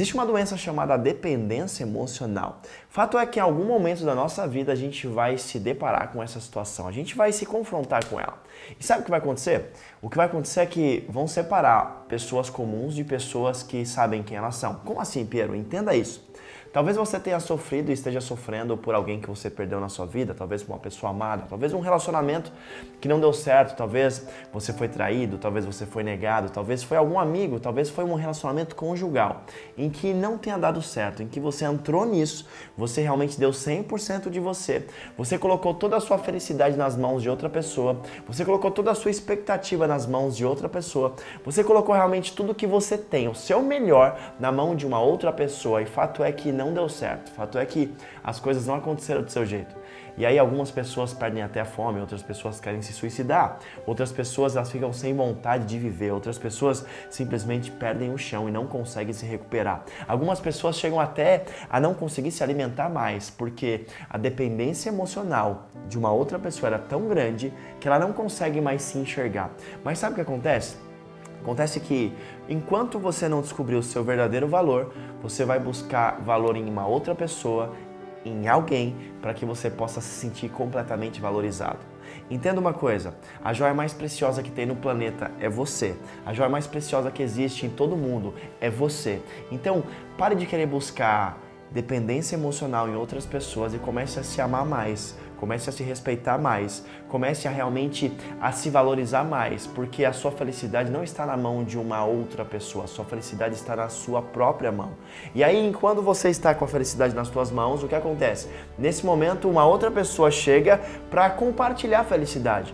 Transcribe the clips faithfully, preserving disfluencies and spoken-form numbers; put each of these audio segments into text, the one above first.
Existe uma doença chamada dependência emocional. Fato é que em algum momento da nossa vida a gente vai se deparar com essa situação, a gente vai se confrontar com ela. E sabe o que vai acontecer? O que vai acontecer é que vão separar pessoas comuns de pessoas que sabem quem elas são. Como assim, Piero? Entenda isso. Talvez você tenha sofrido e esteja sofrendo por alguém que você perdeu na sua vida, talvez por uma pessoa amada, talvez um relacionamento que não deu certo, talvez você foi traído, talvez você foi negado, talvez foi algum amigo, talvez foi um relacionamento conjugal em que não tenha dado certo, em que você entrou nisso, você realmente deu cem por cento de você, você colocou toda a sua felicidade nas mãos de outra pessoa, você colocou toda a sua expectativa nas mãos de outra pessoa, você colocou realmente tudo que você tem, o seu melhor, na mão de uma outra pessoa, e fato é que não deu certo. Fato é que as coisas não aconteceram do seu jeito. E aí algumas pessoas perdem até a fome, outras pessoas querem se suicidar, outras pessoas elas ficam sem vontade de viver, outras pessoas simplesmente perdem o chão e não conseguem se recuperar. Algumas pessoas chegam até a não conseguir se alimentar mais, porque a dependência emocional de uma outra pessoa era tão grande que ela não consegue mais se enxergar. Mas sabe o que acontece? Acontece que, enquanto você não descobrir o seu verdadeiro valor, você vai buscar valor em uma outra pessoa, em alguém, para que você possa se sentir completamente valorizado. Entenda uma coisa, a joia mais preciosa que tem no planeta é você. A joia mais preciosa que existe em todo mundo é você. Então, pare de querer buscar dependência emocional em outras pessoas e comece a se amar mais, comece a se respeitar mais, comece a realmente a se valorizar mais, porque a sua felicidade não está na mão de uma outra pessoa, a sua felicidade está na sua própria mão. E aí, enquanto você está com a felicidade nas suas mãos, o que acontece? Nesse momento, uma outra pessoa chega para compartilhar a felicidade.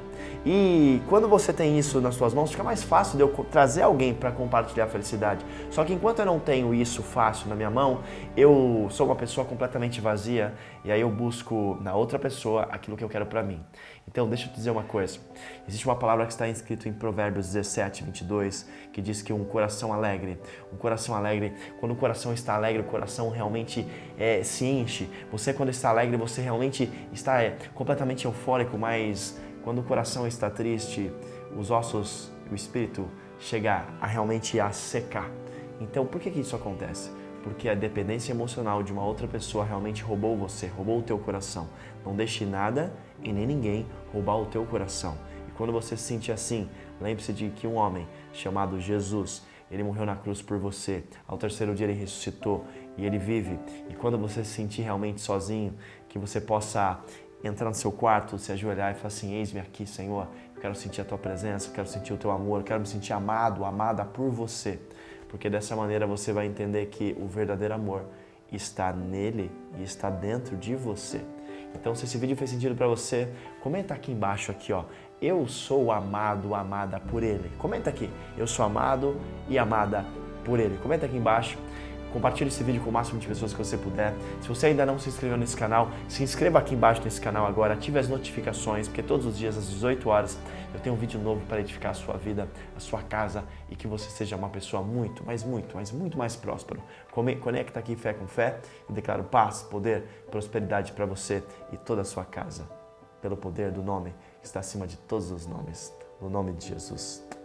E quando você tem isso nas suas mãos, fica mais fácil de eu trazer alguém para compartilhar a felicidade. Só que enquanto eu não tenho isso fácil na minha mão, eu sou uma pessoa completamente vazia e aí eu busco na outra pessoa aquilo que eu quero para mim. Então, deixa eu te dizer uma coisa. Existe uma palavra que está escrita em Provérbios dezessete, vinte e dois, que diz que um coração alegre, um coração alegre, quando o coração está alegre, o coração realmente é, se enche. Você, quando está alegre, você realmente está é, completamente eufórico, mas quando o coração está triste, os ossos, o espírito chega a realmente a secar. Então, por que que isso acontece? Porque a dependência emocional de uma outra pessoa realmente roubou você, roubou o teu coração. Não deixe nada e nem ninguém roubar o teu coração. E quando você se sentir assim, lembre-se de que um homem chamado Jesus, ele morreu na cruz por você. Ao terceiro dia ele ressuscitou e ele vive. E quando você se sentir realmente sozinho, que você possa entrar no seu quarto, se ajoelhar e falar assim: eis-me aqui, Senhor, eu quero sentir a tua presença, eu quero sentir o teu amor, eu quero me sentir amado, amada por você. Porque dessa maneira você vai entender que o verdadeiro amor está nele e está dentro de você. Então, se esse vídeo fez sentido para você, comenta aqui embaixo aqui, ó. Eu sou amado, amada por ele. Comenta aqui. Eu sou amado e amada por ele. Comenta aqui embaixo. Compartilhe esse vídeo com o máximo de pessoas que você puder. Se você ainda não se inscreveu nesse canal, se inscreva aqui embaixo nesse canal agora, ative as notificações, porque todos os dias às dezoito horas eu tenho um vídeo novo para edificar a sua vida, a sua casa e que você seja uma pessoa muito, mas muito, mas muito mais próspero. Conecta aqui Fé com Fé e declaro paz, poder, prosperidade para você e toda a sua casa, pelo poder do nome que está acima de todos os nomes, no nome de Jesus.